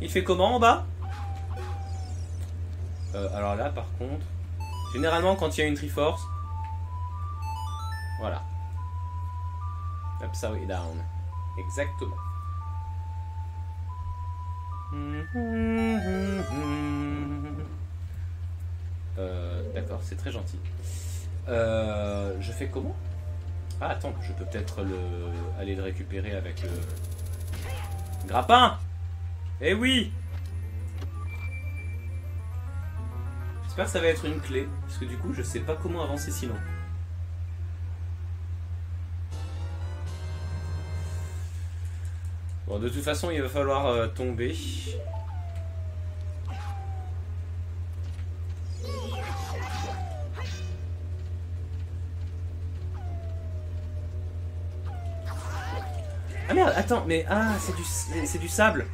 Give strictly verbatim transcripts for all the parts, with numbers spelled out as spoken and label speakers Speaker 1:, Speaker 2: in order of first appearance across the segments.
Speaker 1: Il fait comment en bas? euh, Alors là, par contre... Généralement, quand il y a une Triforce... Voilà. Upside down. Exactement. Euh, D'accord, c'est très gentil. Euh, je fais comment? Ah, attends, je peux peut-être le... aller le récupérer avec le... Grappin! Eh oui! J'espère que ça va être une clé, parce que du coup, je sais pas comment avancer sinon. Bon, de toute façon, il va falloir euh, tomber. Ah merde, attends, mais ah, c'est du, c'est du sable.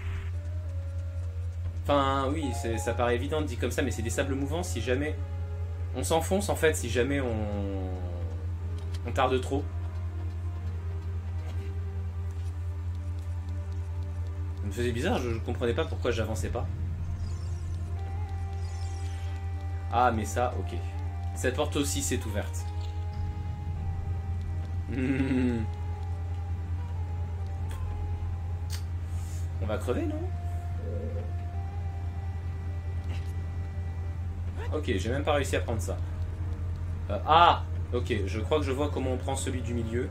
Speaker 1: Enfin, oui, ça paraît évident dit comme ça, mais c'est des sables mouvants. Si jamais on s'enfonce, en fait, si jamais on, on tarde trop. Ça me faisait bizarre, je, je comprenais pas pourquoi j'avançais pas. Ah, mais ça, ok. Cette porte aussi s'est ouverte. Mmh. On va crever, non? Ok, j'ai même pas réussi à prendre ça. Euh, ah! Ok, je crois que je vois comment on prend celui du milieu.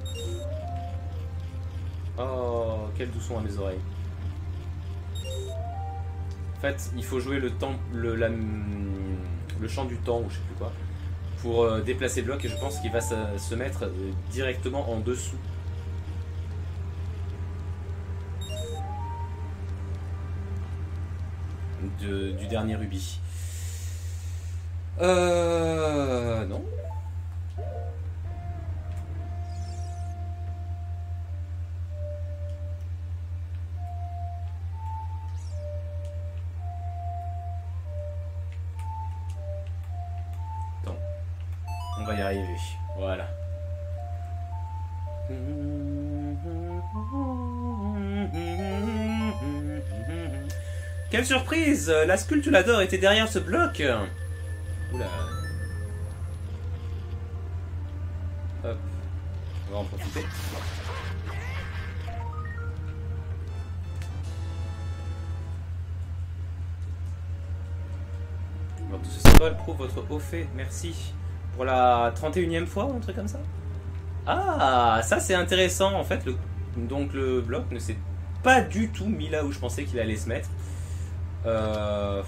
Speaker 1: Oh, quel doux son à mes oreilles. En fait, il faut jouer le temps, le, la, le chant du temps, ou je sais plus quoi, pour euh, déplacer le bloc, et je pense qu'il va se, se mettre euh, directement en dessous. De, du dernier rubis. Euh... Non. Attends. On va y arriver. Voilà. Quelle surprise! La sculptulador était derrière ce bloc! Oula. Hop. On va en profiter. Alors, tout ce symbole prouve votre haut fait. Merci. Pour la trente et unième fois ou un truc comme ça? Ah, ça c'est intéressant. En fait, le... donc le bloc ne s'est pas du tout mis là où je pensais qu'il allait se mettre. Euh...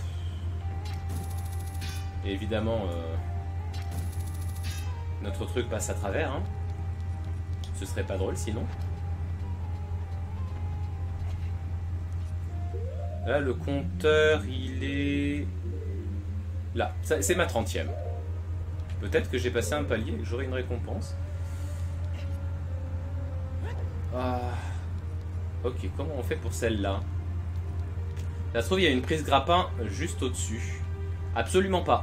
Speaker 1: Et évidemment, euh... notre truc passe à travers. Hein. Ce serait pas drôle sinon. Là, le compteur, il est... Là, c'est ma trentième. Peut-être que j'ai passé un palier et que j'aurai une récompense. Ah. Ok, comment on fait pour celle-là? Ça se trouve, il y a une prise grappin juste au-dessus. Absolument pas.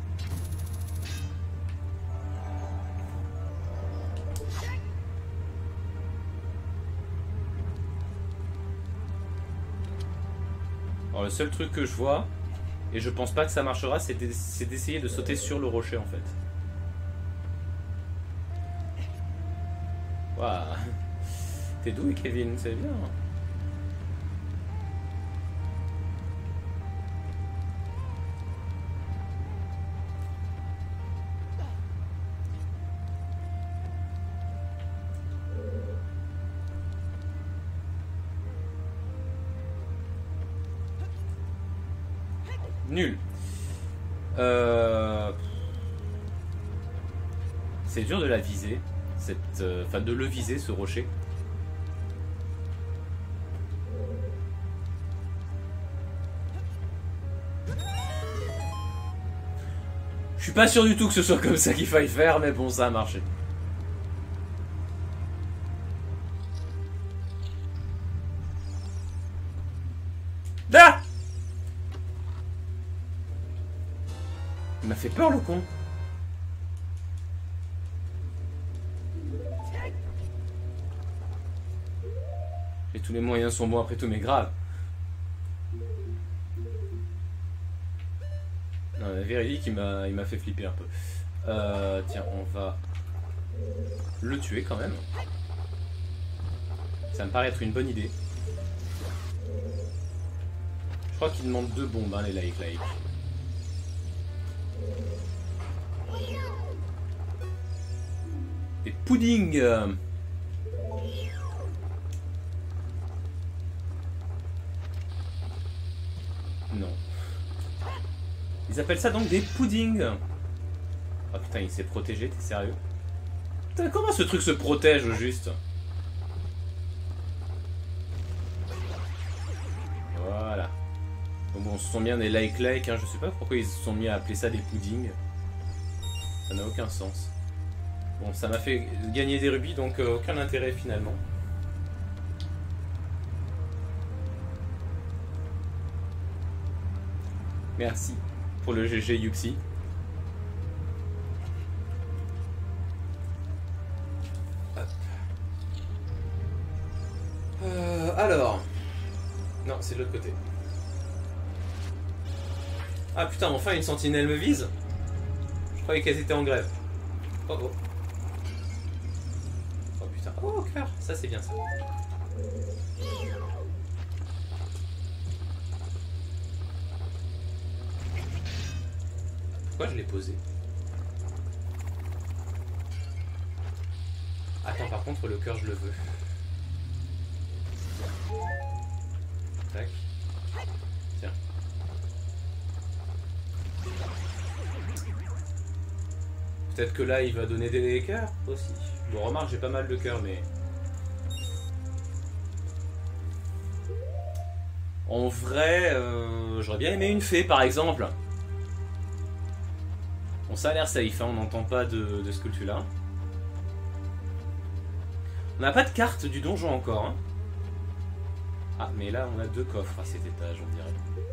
Speaker 1: Alors, le seul truc que je vois, et je pense pas que ça marchera, c'est d'essayer de sauter sur le rocher en fait. Waouh. T'es doué, Kevin, c'est bien. Nul. Euh... C'est dur de la viser, cette, euh, enfin de le viser ce rocher. Je suis pas sûr du tout que ce soit comme ça qu'il faille faire, mais bon, ça a marché. Ah! Il m'a fait peur le con. Et tous les moyens sont bons après tout, mais grave. Non, véridique, il m'a il m'a fait flipper un peu. Euh, tiens, on va le tuer quand même. Ça me paraît être une bonne idée. Je crois qu'il demande deux bombes, hein, les like like. Des puddings. Non. Ils appellent ça donc des puddings. Oh putain, il s'est protégé, t'es sérieux? Putain, comment ce truc se protège au juste? Voilà. Bon, bon, on se sont mis des like like, hein. Je sais pas pourquoi ils se sont mis à appeler ça des puddings. Ça n'a aucun sens. Bon, ça m'a fait gagner des rubis, donc euh, aucun intérêt finalement. Merci pour le G G Yuxi. Euh, alors... Non, c'est de l'autre côté. Ah putain, enfin une sentinelle me vise. Je croyais qu'elles étaient en grève. Oh oh. Oh putain. Oh cœur, ça c'est bien ça. Pourquoi je l'ai posé? Attends, par contre, le cœur, je le veux. Tac. Tiens. Peut-être que là, il va donner des cœurs aussi. Bon, remarque, j'ai pas mal de cœurs, mais... En vrai, euh, j'aurais bien aimé une fée, par exemple. Bon, ça a l'air safe, hein, on n'entend pas de, de sculpture là. On n'a pas de carte du donjon encore. Hein. Ah, mais là, on a deux coffres à cet étage, on dirait.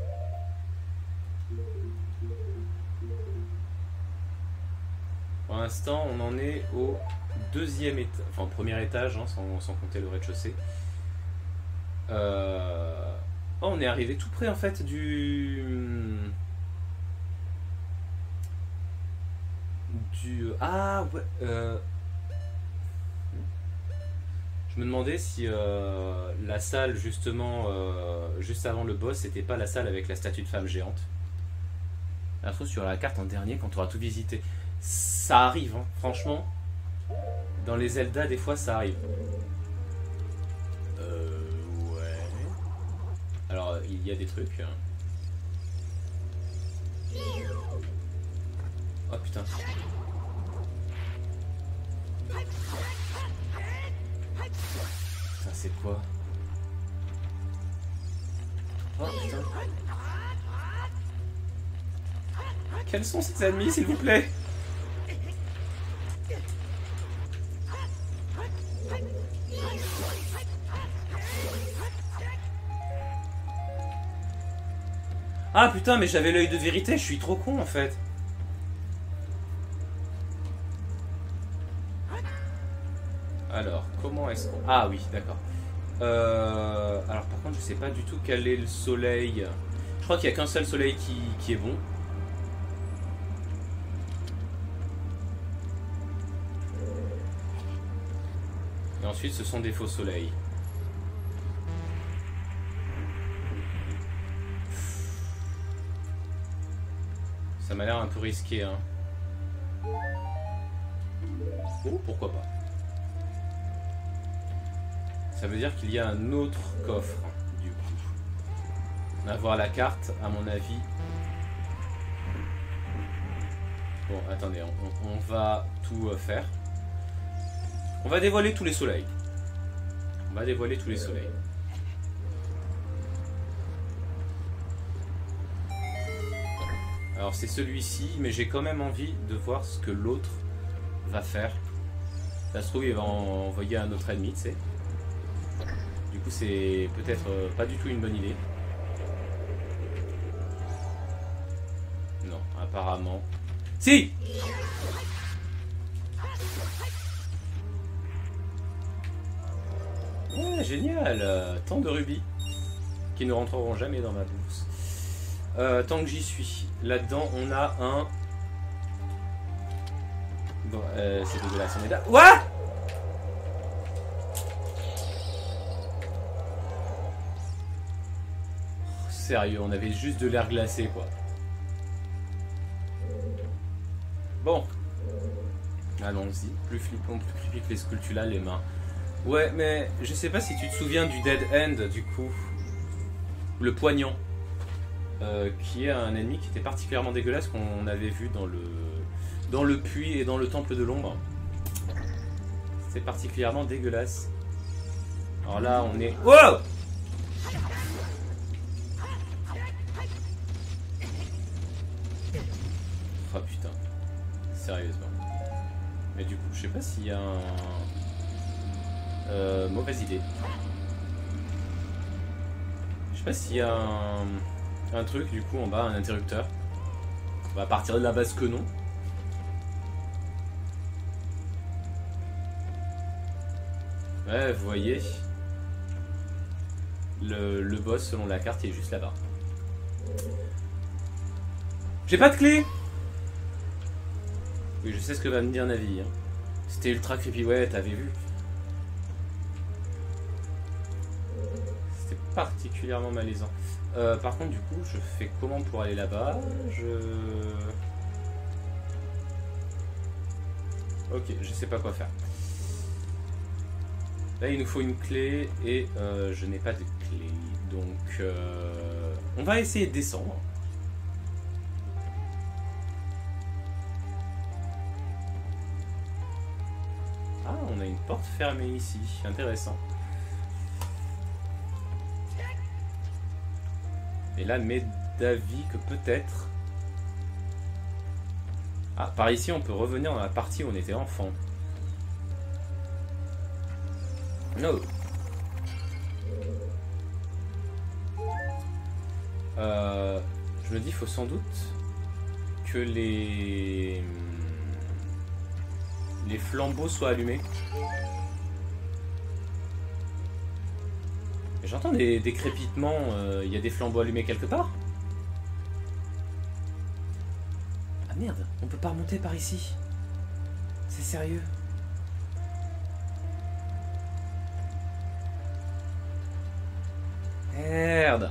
Speaker 1: Pour l'instant, on en est au deuxième étage, enfin au premier étage, hein, sans, sans compter le rez-de-chaussée. Euh... Oh, on est arrivé tout près, en fait, du... Du... Ah, ouais... Euh... Je me demandais si euh, la salle, justement, euh, juste avant le boss, c'était pas la salle avec la statue de femme géante. La trouve sur la carte en dernier quand tu auras tout visité. Ça arrive, hein, franchement. Dans les Zelda, des fois, ça arrive. Euh... Ouais... Alors, il y a des trucs. Oh, putain. Putain, c'est quoi? Oh putain. Quels sont ces ennemis, s'il vous plaît? Ah putain, mais j'avais l'œil de vérité, je suis trop con en fait. Alors, comment est-ce qu'on... Ah oui, d'accord. Euh, alors par contre, je sais pas du tout quel est le soleil. Je crois qu'il n'y a qu'un seul soleil qui, qui est bon. Et ensuite, ce sont des faux soleils. Ça m'a l'air un peu risqué, hein. Oh, pourquoi pas. Ça veut dire qu'il y a un autre coffre, du coup. On va voir la carte, à mon avis. Bon, attendez, on, on va tout faire. On va dévoiler tous les soleils. On va dévoiler tous les soleils. Alors c'est celui-ci, mais j'ai quand même envie de voir ce que l'autre va faire. Ça se trouve, il va envoyer un autre ennemi, tu sais. Du coup, c'est peut-être pas du tout une bonne idée. Non, apparemment... Si! Ouais, génial! Tant de rubis qui ne rentreront jamais dans ma bourse. Euh, tant que j'y suis, là-dedans on a un... Bon, euh, c'est dégueulasse, on est là. What? Oh, sérieux, on avait juste de l'air glacé quoi. Bon. Allons-y. Plus flippant, plus creepy que les Skulltula, les mains. Ouais, mais je sais pas si tu te souviens du Dead End du coup. Le poignant. Euh, qui est un ennemi qui était particulièrement dégueulasse qu'on avait vu dans le dans le puits et dans le temple de l'ombre. C'est particulièrement dégueulasse. Alors là on est... Wow! Oh putain. Sérieusement. Mais du coup je sais pas s'il y a un... Euh, mauvaise idée. Je sais pas s'il y a un... un truc du coup en bas, un interrupteur. On va partir de la base que non. Ouais, vous voyez, le, le boss selon la carte il est juste là-bas. J'ai pas de clé. Oui, je sais ce que va me dire Navi. Hein. C'était ultra creepy, ouais, t'avais vu. C'était particulièrement malaisant. Euh, par contre, du coup, je fais comment pour aller là-bas? Je... Ok, je sais pas quoi faire. Là, il nous faut une clé et euh, je n'ai pas de clé. Donc, euh, on va essayer de descendre. Ah, on a une porte fermée ici. Intéressant. Et là, m'est d'avis que peut-être... Ah, par ici, on peut revenir dans la partie où on était enfant. No. Euh, je me dis, il faut sans doute que les... les flambeaux soient allumés. J'entends des, des crépitements, il euh, y a des flambeaux allumés quelque part? Ah merde, on peut pas remonter par ici. C'est sérieux? Merde.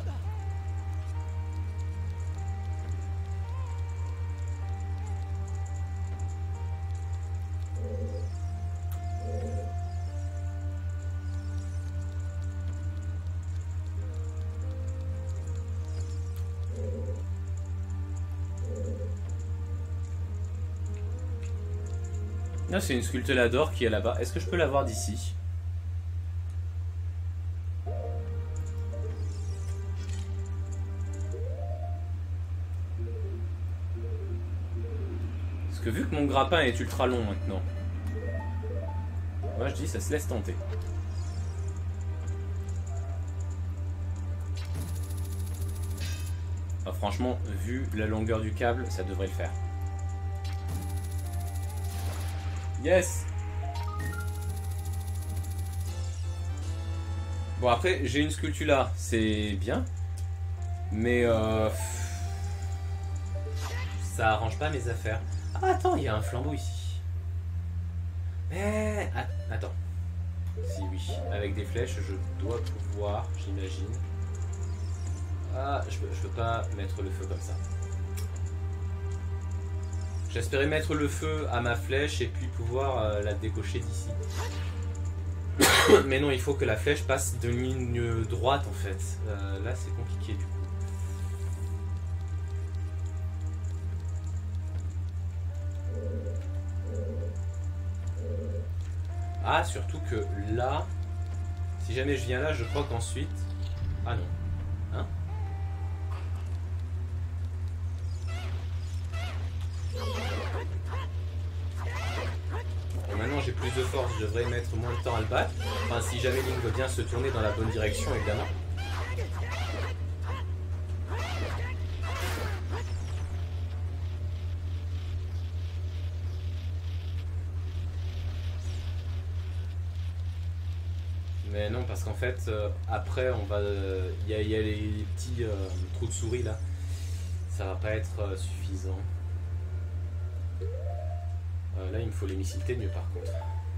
Speaker 1: Là, c'est une Skulltula d'or qui est là-bas. Est-ce que je peux la voir d'ici? Parce que vu que mon grappin est ultra long maintenant, moi je dis ça se laisse tenter. Ah, franchement, vu la longueur du câble, ça devrait le faire. Yes. Bon après j'ai une Skulltula, c'est bien, mais euh, ça arrange pas mes affaires. Ah attends, il y a un flambeau ici. Mais attends, si oui, avec des flèches je dois pouvoir, j'imagine. Ah je peux, je peux pas mettre le feu comme ça. J'espérais mettre le feu à ma flèche et puis pouvoir euh, la décocher d'ici. Mais non, il faut que la flèche passe de ligne droite en fait. Euh, là, c'est compliqué du coup. Ah, surtout que là, si jamais je viens là, je crois qu'ensuite... Ah non. Hein? Bon, maintenant j'ai plus de force, je devrais mettre moins de temps à le battre. Enfin, si jamais Link veut bien se tourner dans la bonne direction, évidemment. Mais non, parce qu'en fait, euh, après, on va, il euh, y, y a les petits euh, trous de souris là. Ça va pas être euh, suffisant. Euh, là, il me faut les missiles T mieux par contre.